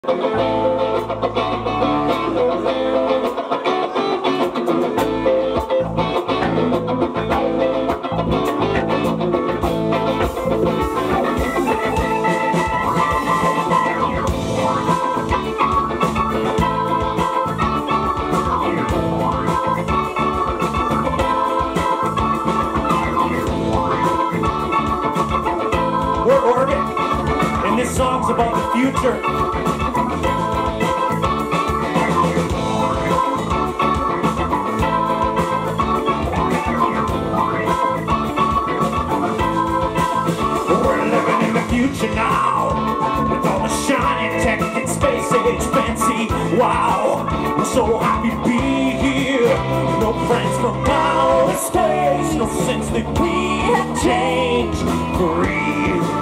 We're Orbit, and this song's about the future. We're living in the future now, with all the shiny tech and space age fancy. Wow, we're so happy to be here. No friends from outer space, no sense that we have changed. Free.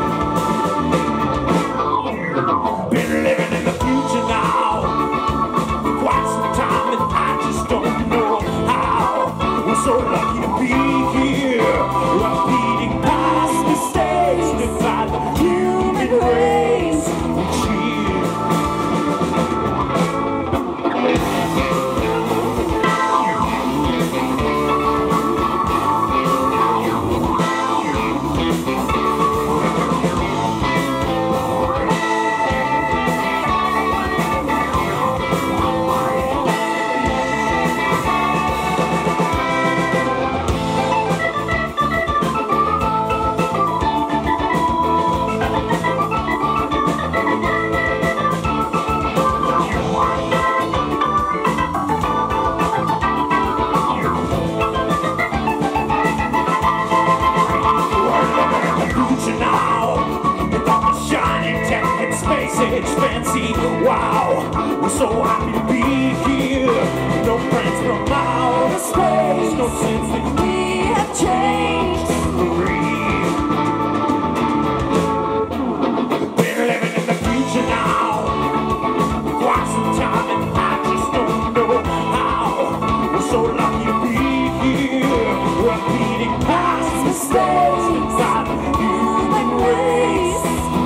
Been living in the future now for quite some time, and I just don't know how. We're so lucky to be here, repeating past mistakes to find the human race. We cheer. It's fancy, wow, we're so happy to be here. No friends from outer space, no sense that we have changed. Free. We're living in the future now, quite some time, and I just don't know how. We're so lucky to be here, repeating past mistakes inside the human race.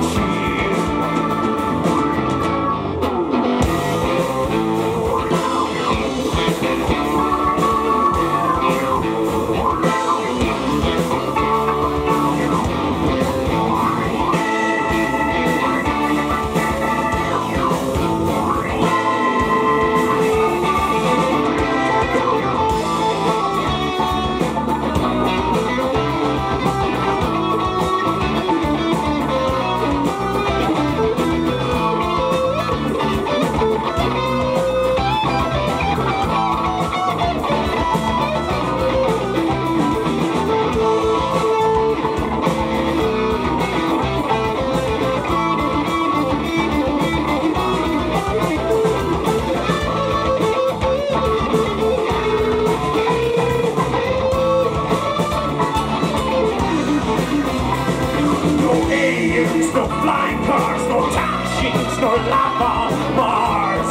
No flying cars, no time machines, no life on Mars.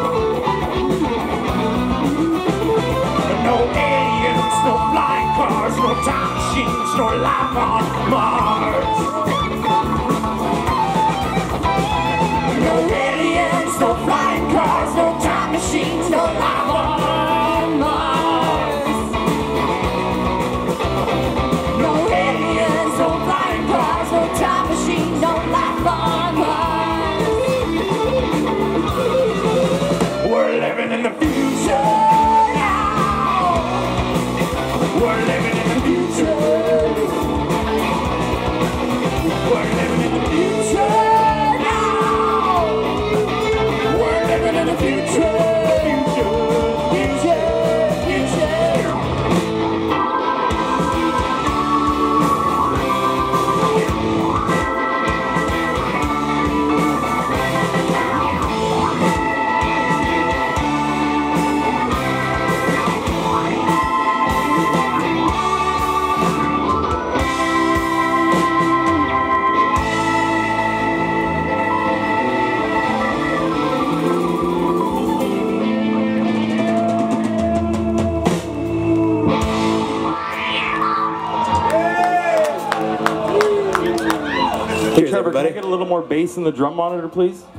No aliens, no flying cars, no time machines, no life on Mars. No aliens, no flying cars, no time machines, no life on Mars. No aliens, no flying cars, no time machines, no life on Mars. We're living in the future now. We're living in the future. We're living in the future now. We're living in the future. Hey Trevor, can I get a little more bass in the drum monitor, please?